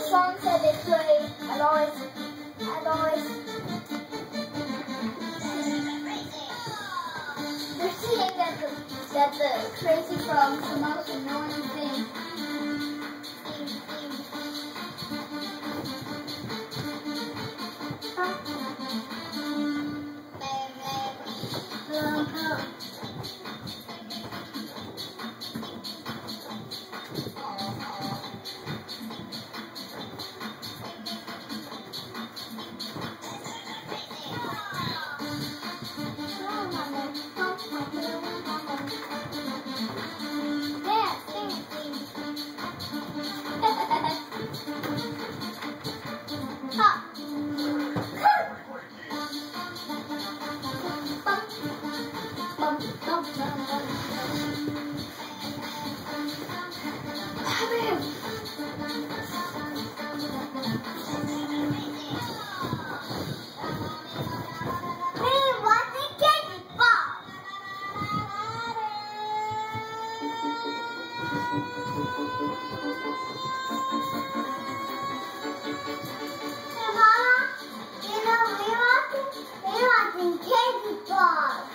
songs that they play, I'd always they're saying that the crazy frogs the most annoying thing. Mama, you know, we're watching Candy Bob.